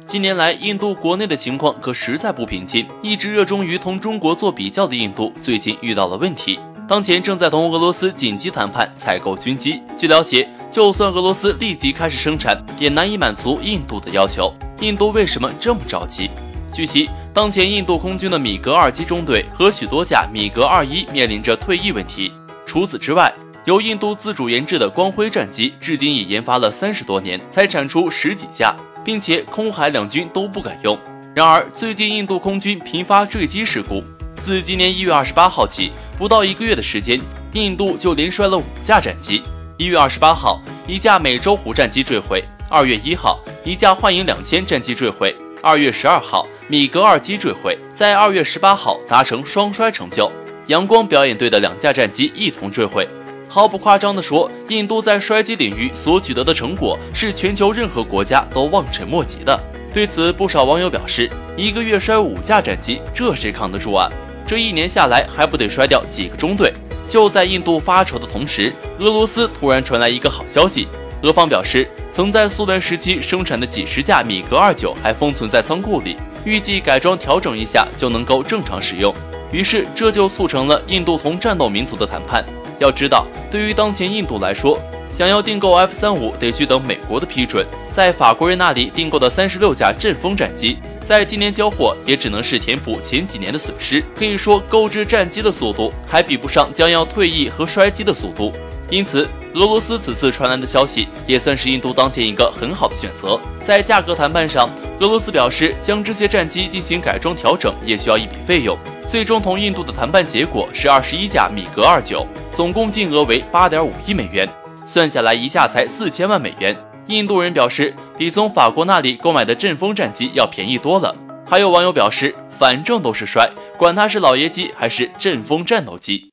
近年来，印度国内的情况可实在不平静。一直热衷于同中国做比较的印度，最近遇到了问题。当前正在同俄罗斯紧急谈判采购军机。据了解，就算俄罗斯立即开始生产，也难以满足印度的要求。印度为什么这么着急？据悉，当前印度空军的米格2机中队和许多架米格21面临着退役问题。除此之外，由印度自主研制的光辉战机，至今已研发了30多年，才产出10几架，并且空海两军都不敢用。然而，最近印度空军频发坠机事故。自今年1月28号起，不到1个月的时间，印度就连摔了5架战机。1月28号，一架美洲虎战机坠毁；2月1号，一架幻影2000战机坠毁；2月12号，米格2机坠毁，在2月18号达成双衰成就。阳光表演队的2架战机一同坠毁。毫不夸张地说，印度在摔机领域所取得的成果是全球任何国家都望尘莫及的。对此，不少网友表示，1个月摔5架战机，这谁扛得住啊？这1年下来还不得摔掉几个中队？就在印度发愁的同时，俄罗斯突然传来一个好消息。俄方表示，曾在苏联时期生产的几十架米格29还封存在仓库里，预计改装调整一下就能够正常使用。于是这就促成了印度同战斗民族的谈判。要知道，对于当前印度来说，想要订购 F-35得需等美国的批准，在法国人那里订购的36架阵风战机，在今年交货也只能是填补前几年的损失。可以说，购置战机的速度还比不上将要退役和衰机的速度。因此，俄罗斯此次传来的消息也算是印度当前一个很好的选择。在价格谈判上，俄罗斯表示将这些战机进行改装调整也需要一笔费用。最终同印度的谈判结果是21架米格29，总共金额为8.5亿美元，算下来一架才4000万美元。印度人表示，比从法国那里购买的阵风战机要便宜多了。还有网友表示，反正都是摔，管它是老爷机还是阵风战斗机。